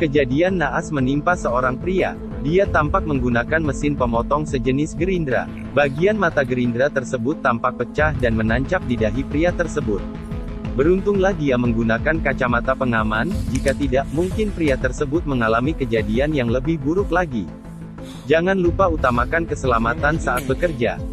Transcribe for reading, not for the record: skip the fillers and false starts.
Kejadian naas menimpa seorang pria. Dia tampak menggunakan mesin pemotong sejenis gerindra. Bagian mata gerindra tersebut tampak pecah dan menancap di dahi pria tersebut. Beruntunglah dia menggunakan kacamata pengaman, jika tidak, mungkin pria tersebut mengalami kejadian yang lebih buruk lagi. Jangan lupa utamakan keselamatan saat bekerja.